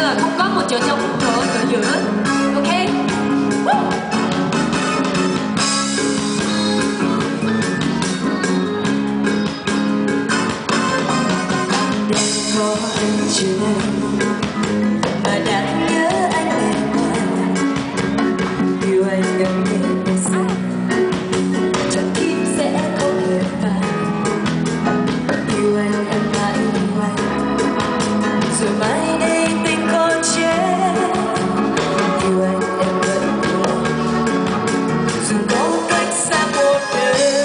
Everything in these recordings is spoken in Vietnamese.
là không có một chỗ trống ở giữa. Ok. Woo! Có anh chưa mà đang nhớ anh em yêu anh em nhẹ sao chẳng tim sẽ không hề phai yêu anh em mãi mãi rồi mai đây tình còn chết yêu anh em vẫn luôn dù có cách xa một đời.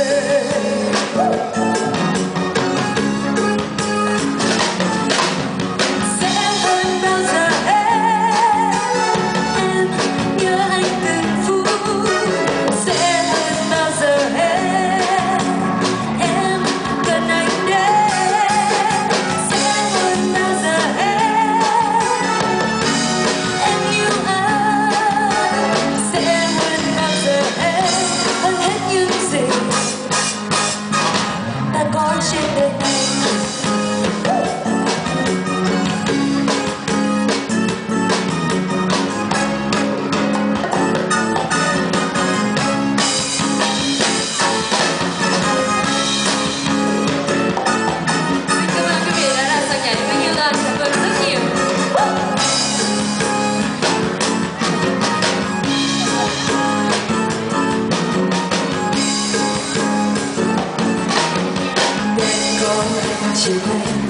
Chiều nay